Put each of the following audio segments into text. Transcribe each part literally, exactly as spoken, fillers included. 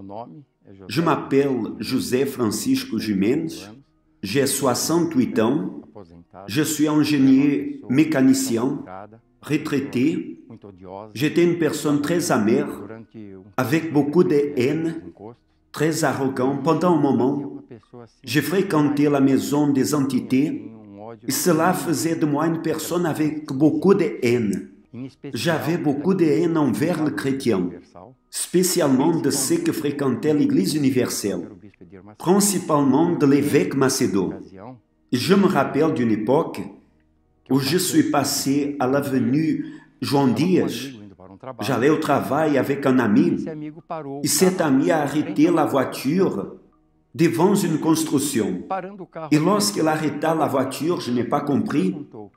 Je m'appelle José Francisco Jiménez, j'ai soixante-huit ans, je suis ingénieur mécanicien, retraité. J'étais une personne très amère, avec beaucoup de haine, très arrogant. Pendant un moment, j'ai fréquenté la maison des entités et cela faisait de moi une personne avec beaucoup de haine. J'avais beaucoup de haine envers le chrétien, spécialement de ceux qui fréquentaient l'Église universelle, principalement de l'évêque Macedo. Et je me rappelle d'une époque où je suis passé à l'avenue João Dias. J'allais au travail avec un ami et cet ami a arrêté la voiture devant une construction. Et lorsqu'il arrêta la voiture, je n'ai pas compris.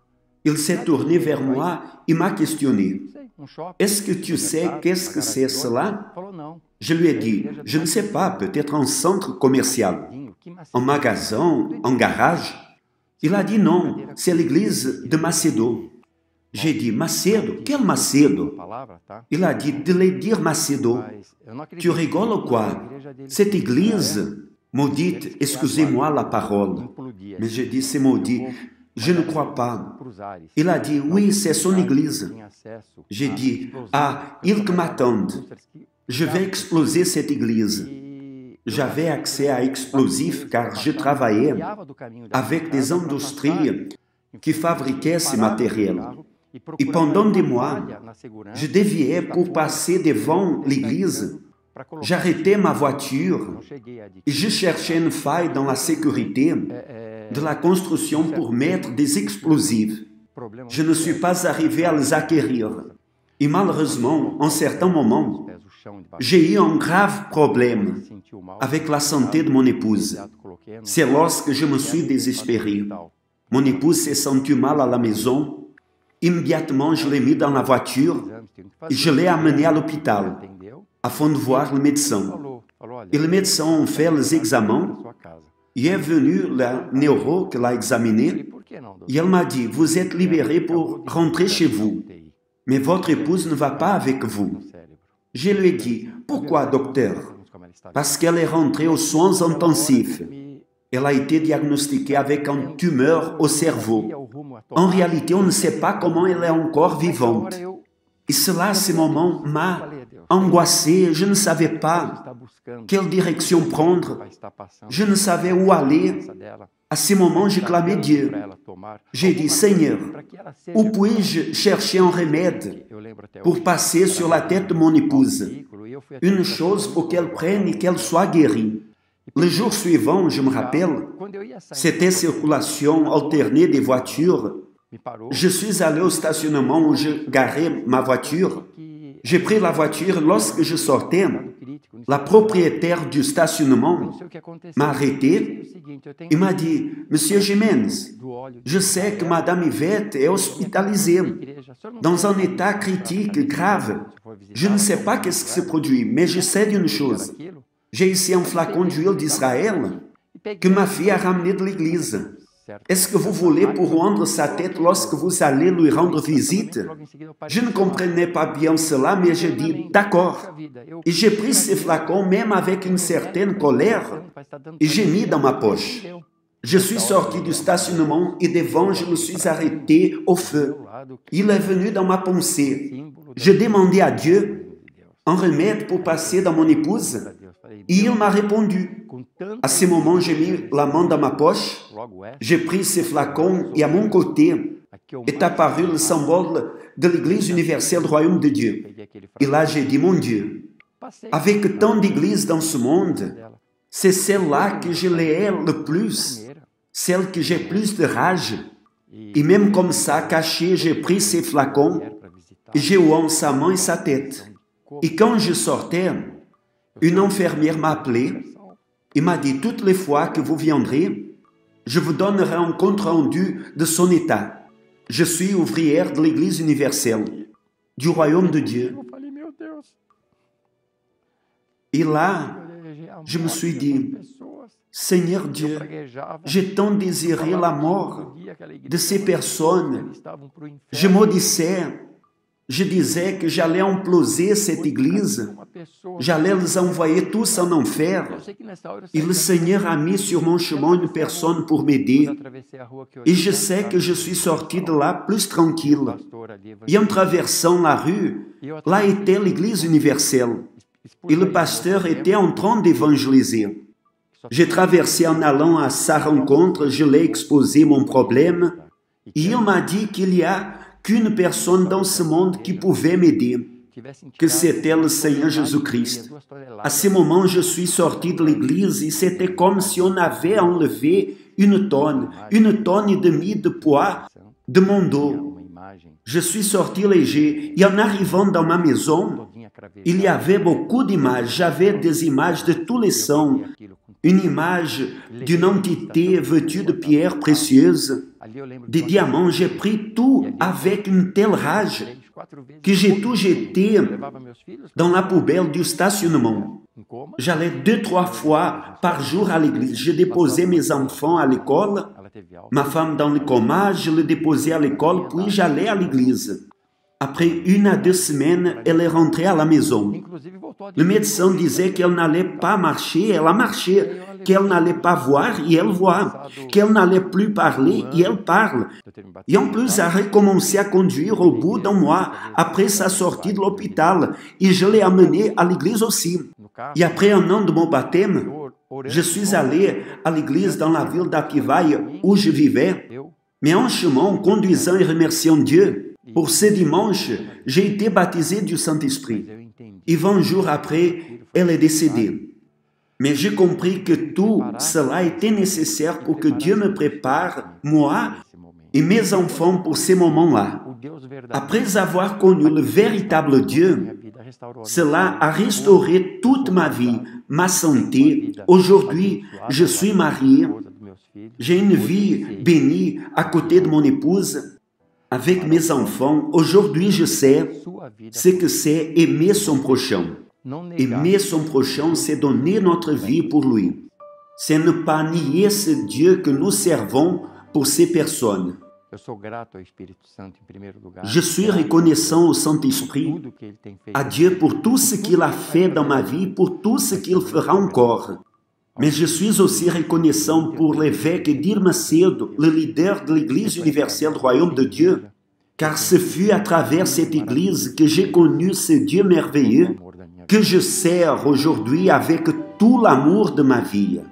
Il s'est tourné vers moi et m'a questionné. « Est-ce que tu sais qu'est-ce que c'est cela ?» Je lui ai dit, « Je ne sais pas, peut-être un centre commercial, un magasin, un garage. » Il a dit, « Non, c'est l'église de Macedo. » J'ai dit, « Macedo? Quel Macedo ?» Il a dit, « De le dire Macedo. Tu rigoles ou quoi? Cette église maudite, excusez-moi la parole. » Mais j'ai dit, « C'est maudit. » Je ne crois pas. Il a dit, oui, c'est son église. J'ai dit, ah, ils m'attendent. Je vais exploser cette église. J'avais accès à explosifs car je travaillais avec des industries qui fabriquaient ces matériels. Et pendant des mois, je déviais pour passer devant l'église. J'arrêtais ma voiture et je cherchais une faille dans la sécurité de la construction pour mettre des explosifs. Je ne suis pas arrivé à les acquérir. Et malheureusement, en certains moments, j'ai eu un grave problème avec la santé de mon épouse. C'est lorsque je me suis désespéré. Mon épouse s'est sentie mal à la maison. Immédiatement, je l'ai mis dans la voiture et je l'ai amenée à l'hôpital afin de voir le médecin. Et le médecin a fait les examens. Et est venu la neuro qui l'a examiné et elle m'a dit, vous êtes libéré pour rentrer chez vous, mais votre épouse ne va pas avec vous. Je lui ai dit, pourquoi docteur? Parce qu'elle est rentrée aux soins intensifs. Elle a été diagnostiquée avec une tumeur au cerveau. En réalité, on ne sait pas comment elle est encore vivante. Et cela, à ce moment, m'a angoissé. Je ne savais pas quelle direction prendre. Je ne savais où aller. À ce moment, j'ai clamé Dieu. J'ai dit, Seigneur, où puis-je chercher un remède pour passer sur la tête de mon épouse? Une chose pour qu'elle prenne et qu'elle soit guérie. Le jour suivant, je me rappelle, c'était circulation alternée des voitures. Je suis allé au stationnement où je garais ma voiture. J'ai pris la voiture. Lorsque je sortais, la propriétaire du stationnement m'a arrêté et m'a dit, « Monsieur Jiménez, je sais que Madame Yvette est hospitalisée dans un état critique grave. Je ne sais pas qu'est-ce qui se produit, mais je sais d'une chose. J'ai ici un flacon d'huile d'Israël que ma fille a ramené de l'église. Est-ce que vous voulez pour rendre sa tête lorsque vous allez lui rendre visite? » Je ne comprenais pas bien cela, mais j'ai dit, d'accord. Et j'ai pris ce flacon, même avec une certaine colère, et j'ai mis dans ma poche. Je suis sorti du stationnement et devant, je me suis arrêté au feu. Il est venu dans ma pensée. Je demandais à Dieu un remède pour passer dans mon épouse, et il m'a répondu. À ce moment, j'ai mis la main dans ma poche, j'ai pris ce flacon et à mon côté est apparu le symbole de l'Église universelle du Royaume de Dieu. Et là, j'ai dit, mon Dieu, avec tant d'églises dans ce monde, c'est celle-là que je l'ai le plus, celle que j'ai plus de rage. Et même comme ça, caché, j'ai pris ces flacons et j'ai oué sa main et sa tête. Et quand je sortais, une infirmière m'a appelé et m'a dit, toutes les fois que vous viendrez, je vous donnerai un compte-rendu de son état. Je suis ouvrière de l'Église universelle, du Royaume de Dieu. Et là, je me suis dit, Seigneur Dieu, j'ai tant désiré la mort de ces personnes. Je maudissais, je disais que j'allais imploser cette église, j'allais les envoyer tous en enfer. Et le Seigneur a mis sur mon chemin une personne pour m'aider. Et je sais que je suis sorti de là plus tranquille. Et en traversant la rue, là était l'église universelle. Et le pasteur était en train d'évangéliser. J'ai traversé en allant à sa rencontre, je l'ai exposé mon problème. Et il m'a dit qu'il n'y a qu'une personne dans ce monde qui pouvait m'aider, que c'était le Seigneur Jésus-Christ. À ce moment, je suis sorti de l'église et c'était comme si on avait enlevé une tonne, une tonne et demie de poids de mon dos. Je suis sorti léger et en arrivant dans ma maison, il y avait beaucoup d'images. J'avais des images de tous les saints, une image d'une entité vêtue de pierres précieuses, des diamants. J'ai pris tout avec une telle rage que j'ai tout jeté dans la poubelle du stationnement. J'allais deux, trois fois par jour à l'église. Je déposais mes enfants à l'école, ma femme dans le coma, je le déposais à l'école, puis j'allais à l'église. Après une à deux semaines, elle est rentrée à la maison. Le médecin disait qu'elle n'allait pas marcher, elle a marché, qu'elle n'allait pas voir et elle voit, qu'elle n'allait plus parler et elle parle. Et en plus, elle a recommencé à conduire au bout d'un mois après sa sortie de l'hôpital et je l'ai amenée à l'église aussi. Et après un an de mon baptême, je suis allé à l'église dans la ville d'Ativaï où je vivais, mais en chemin, en conduisant et remerciant Dieu, pour ce dimanche, j'ai été baptisé du Saint-Esprit. Et vingt jours après, elle est décédée. Mais j'ai compris que tout cela était nécessaire pour que Dieu me prépare, moi et mes enfants, pour ces moments-là. Après avoir connu le véritable Dieu, cela a restauré toute ma vie, ma santé. Aujourd'hui, je suis marié, j'ai une vie bénie à côté de mon épouse, avec mes enfants. Aujourd'hui, je sais ce que c'est aimer son prochain. Aimer son prochain, c'est donner notre vie pour lui. C'est ne pas nier ce Dieu que nous servons pour ces personnes. Je suis reconnaissant au Saint-Esprit, à Dieu pour tout ce qu'il a fait dans ma vie, pour tout ce qu'il fera encore. Mais je suis aussi reconnaissant pour l'évêque Edir Macedo, le leader de l'Église universelle du Royaume de Dieu, car ce fut à travers cette Église que j'ai connu ce Dieu merveilleux, que je sers aujourd'hui avec tout l'amour de ma vie.